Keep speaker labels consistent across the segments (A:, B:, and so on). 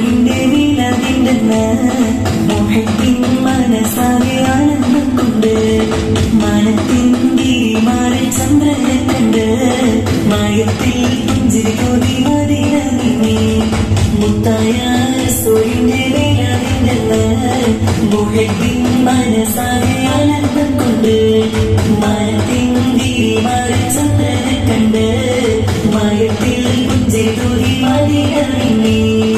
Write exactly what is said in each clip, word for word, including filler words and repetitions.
A: റസൂലിന്റെ മീലാദിന്റെന്ന് മുഹബ്ബിൻ മനസ്സാകെ ആനന്ദം കൊണ്ട് മനത്തിൻ ഗിരിമാറിൽ ചന്ദ്രനെ കണ്ട് മയത്തിൽ പുഞ്ചിരി കൂടി മദീന നീ മുത്തായ റസൂലിന്റെ മീലാദിന്റെന്ന് മുഹബ്ബിൻ മനസ്സാകെ ആനന്ദം കൊണ്ട് മനത്തിൻ ഗിരിമാറിൽ ചന്ദ്രനെ കണ്ട് മയത്തിൽ പുഞ്ചിരി കൂടി മദീന നീ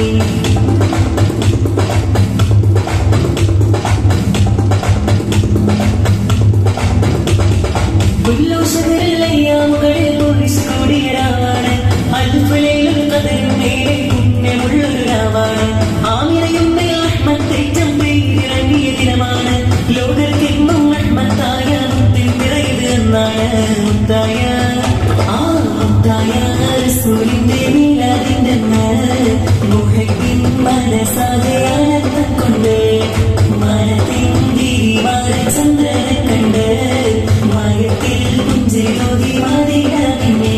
A: മനസ്സാകെ ആനന്ദം കൊണ്ട് മനത്തിൻ ഗിരിമാറിൽ ചന്ദ്രനെ കണ്ട് മയത്തിൽ പുഞ്ചിരി തൂകി മദീന നിന്നെ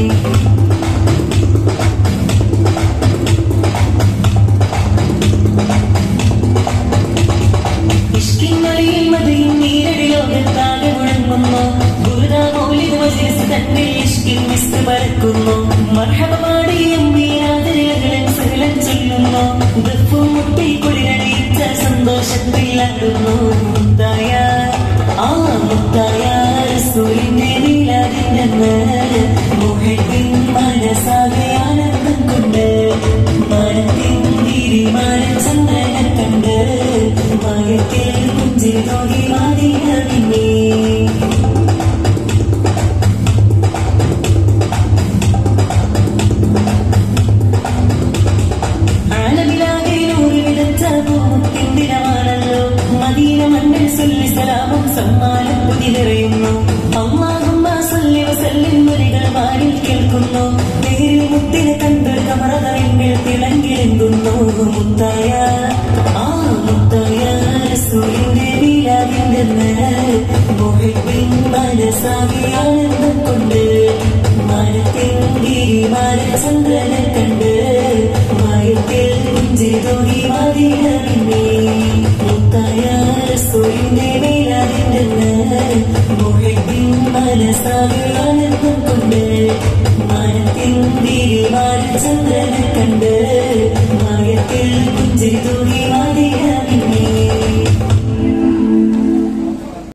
A: ഇഷ്കിന്നൊളിയിൽ മതിയും നീരടി ലോകത്താകെ മുഴങ്ങുന്നു ഗുരുദാ മൗലിദ് മജ്‌ലിസ് തന്നിൽ ഇഷ്കിൻ മിസ്ക് പരക്കുന്നു മർഹബ പാടിയും വീരാതിരകളൻ സകലം ചൊല്ലുന്നു ദഫും മുട്ടി കുളിരണിയിച്ച സന്തോഷത്തിൽ ആടുന്നു മുത്തായ ആ മുത്തായ റസൂലിന്റെ മീലാദിന്റെന്ന് മുഹബ്ബിൻ മനസ്സാകെ ആനന്ദം കൊണ്ട് മനത്തിൻ ഗിരിമാറിൽ ചന്ദ്രനെ കണ്ട് മയത്തിൽ പുഞ്ചിരി തൂകി മദീന നിന്നെ മദീന മണ്ണിൽ സല്ലി സലാമും സമ്മാനം പുതിരെയുന്നു അല്ലാഹുമ്മ സല്ലി വസല്ലിം വരികൾ വാനിൽ കേൾക്കുന്നു നേരിൽ മുത്തിനെ കണ്ട് കമറതറിന്മേൽ തിളങ്ങിയെങ്കുന്നു മുത്തായ ആ മുത്തായ റസൂലിന്റെ മീലാദിന്റെന്ന് മുഹബ്ബിൻ മനസ്സാകെ ആനന്ദം കൊണ്ട് മനത്തിൻ ഗിരിമാറിൽ ചന്ദ്രനെ കണ്ട് മയത്തിൽ പുഞ്ചിരി തൂകി മദീന നിന്നെ മുത്തായ റസൂലിന്റെ മീലാദിന്റെന്ന് മുഹബ്ബിൻ മനസ്സാകെ ആനന്ദം കൊണ്ട് മനത്തിൻ ഗിരിമാറിൽ ചന്ദ്രനെ കണ്ട് മയത്തിൽ പുഞ്ചിരി